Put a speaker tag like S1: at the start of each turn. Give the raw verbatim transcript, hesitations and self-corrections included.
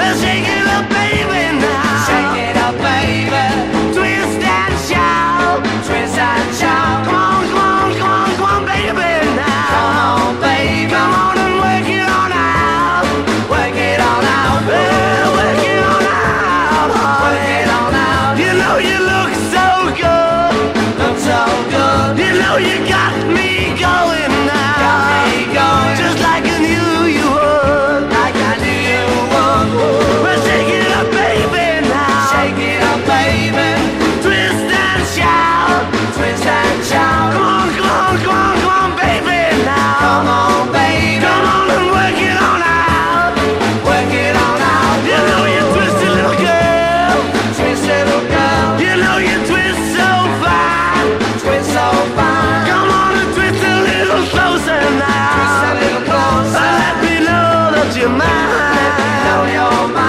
S1: Well, shake it up, baby, now.
S2: Shake it up, baby.
S1: Twist and shout.
S2: Twist and shout.
S1: Come on, come on, come on, come on, baby, now.
S2: Come on, baby.
S1: Come on and work it on out.
S2: Work it on out.
S1: Well, work it on out.
S2: Work it on out.
S1: You know you look so good.
S2: Look so good.
S1: You know you got me going now.
S2: Got me going.
S1: Just like I knew you would.
S2: Like I knew you would.
S1: Well, shake it up, baby, now.
S2: Shake it up, baby.
S1: Twist and shout.
S2: Twist and shout.
S1: Come on, come on, come on, come on, baby, now.
S2: Come on, baby.
S1: Come on and work it on out.
S2: Work it on out.
S1: You know you twisted little girl.
S2: Twist, little girl.
S1: You know you twist so fine.
S2: Twist so fine.
S1: Come on and twist a little closer now.
S2: Twist a little closer.
S1: Let me know that you're mine.
S2: Let me know you're mine.